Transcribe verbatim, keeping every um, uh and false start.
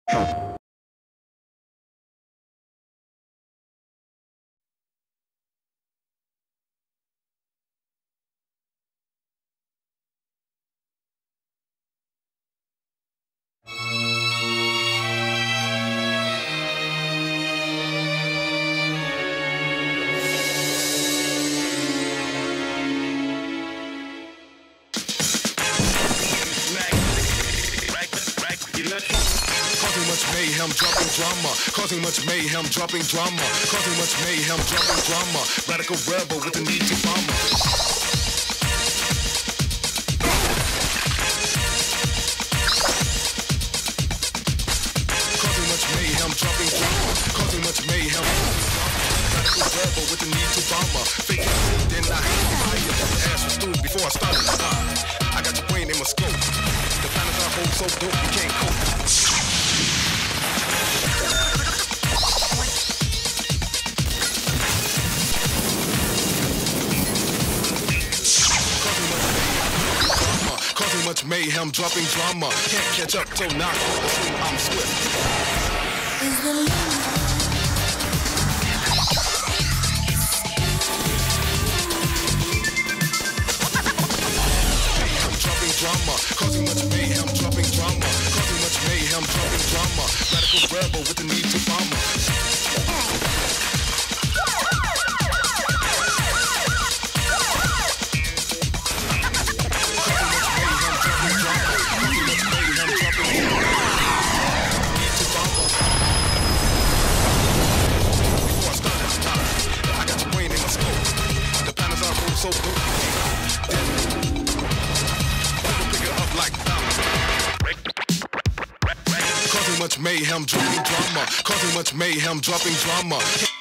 Causing much mayhem, dropping drama. Causing much mayhem, dropping drama. Causing much mayhem, dropping drama. Radical rebel with the need to bomb. Causing much mayhem, dropping drama. Causing much mayhem, radical rebel with the need to bomb. Fake it, then I fire. The ass was through before I started to fire. I got your brain in my scope. The planets I hold so dope you can't cope. Causing much mayhem, dropping drama. Can't catch up till now. I'm swift. Is the drama, causing much mayhem, dropping drama, causing much mayhem, dropping drama, radical rebel with the need to bomb. So good. Causing much mayhem, dropping drama. Causing much mayhem, dropping drama.